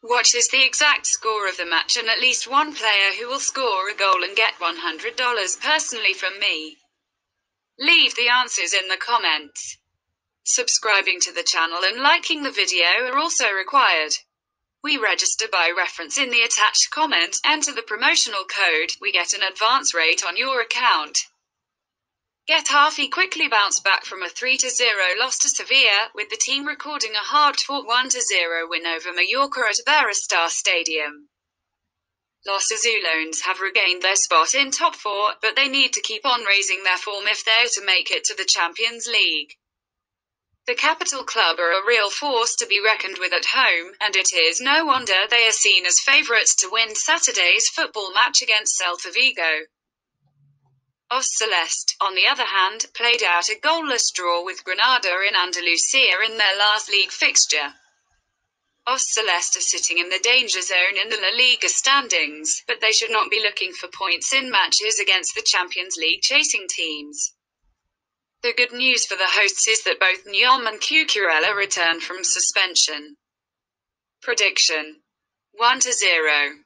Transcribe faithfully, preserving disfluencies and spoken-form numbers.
What is the exact score of the match and at least one player who will score a goal and get one hundred dollars personally from me? Leave the answers in the comments. Subscribing to the channel and liking the video are also required. We register by reference in the attached comment. Enter the promotional code, we get an advance rate on your account. Getafe quickly bounced back from a three to zero loss to Sevilla, with the team recording a hard-fought one to zero win over Mallorca at Iberostar Stadium. Los Azulones have regained their spot in top four, but they need to keep on raising their form if they're to make it to the Champions League. The capital club are a real force to be reckoned with at home, and it is no wonder they are seen as favourites to win Saturday's football match against Celta Vigo. Os Celeste, on the other hand, played out a goalless draw with Granada in Andalusia in their last league fixture. Os Celeste are sitting in the danger zone in the La Liga standings, but they should not be looking for points in matches against the Champions League chasing teams. The good news for the hosts is that both Nyom and Cucurella return from suspension. Prediction: one to zero.